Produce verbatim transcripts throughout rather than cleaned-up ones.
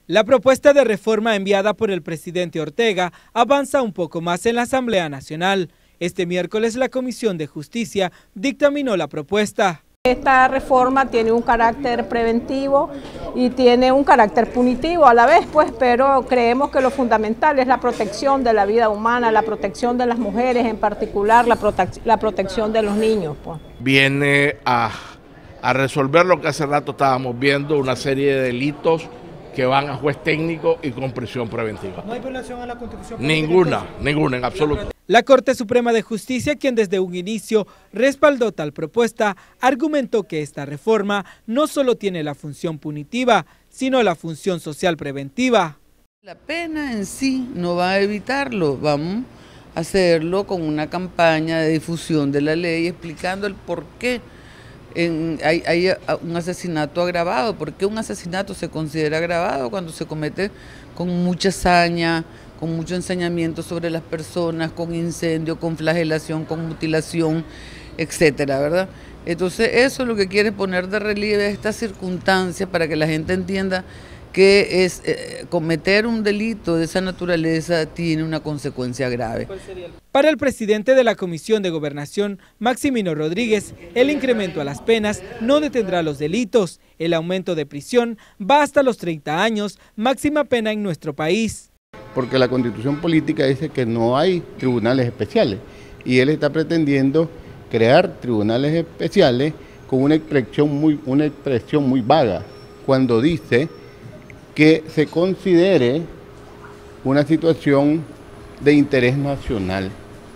La propuesta de reforma enviada por el presidente Ortega avanza un poco más en la Asamblea Nacional. Este miércoles la Comisión de Justicia dictaminó la propuesta. Esta reforma tiene un carácter preventivo y tiene un carácter punitivo a la vez, pues, pero creemos que lo fundamental es la protección de la vida humana, la protección de las mujeres, en particular la, prote la protección de los niños. Pues. Viene a, a resolver lo que hace rato estábamos viendo, una serie de delitos que van a juez técnico y con prisión preventiva. ¿No hay violación a la Constitución? Ninguna, ninguna, en absoluto. La Corte Suprema de Justicia, quien desde un inicio respaldó tal propuesta, argumentó que esta reforma no solo tiene la función punitiva, sino la función social preventiva. La pena en sí no va a evitarlo, vamos a hacerlo con una campaña de difusión de la ley explicando el por qué en, hay, hay un asesinato agravado, por qué un asesinato se considera agravado cuando se comete con mucha saña, con mucho ensañamiento sobre las personas, con incendio, con flagelación, con mutilación, etcétera, ¿verdad? Entonces eso es lo que quiere poner de relieve esta circunstancia para que la gente entienda que es eh, cometer un delito de esa naturaleza tiene una consecuencia grave. Para el presidente de la Comisión de Gobernación, Maximino Rodríguez, el incremento a las penas no detendrá los delitos. El aumento de prisión va hasta los treinta años, máxima pena en nuestro país. Porque la Constitución política dice que no hay tribunales especiales y él está pretendiendo crear tribunales especiales con una expresión muy, una expresión muy vaga, cuando dice que se considere una situación de interés nacional.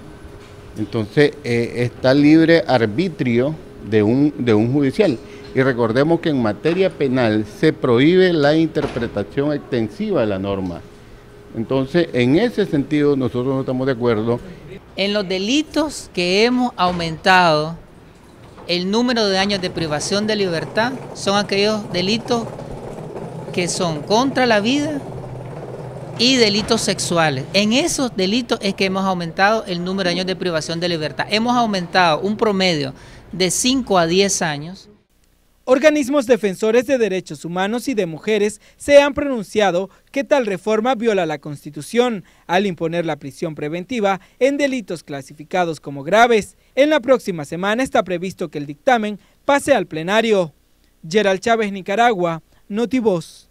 Entonces eh, está libre arbitrio de un, de un judicial. Y recordemos que en materia penal se prohíbe la interpretación extensiva de la norma. Entonces, en ese sentido, nosotros no estamos de acuerdo. En los delitos que hemos aumentado el número de años de privación de libertad son aquellos delitos que son contra la vida y delitos sexuales. En esos delitos es que hemos aumentado el número de años de privación de libertad. Hemos aumentado un promedio de cinco a diez años. Organismos defensores de derechos humanos y de mujeres se han pronunciado que tal reforma viola la Constitución al imponer la prisión preventiva en delitos clasificados como graves. En la próxima semana está previsto que el dictamen pase al plenario. Gerald Chávez, Nicaragua, Notivoz.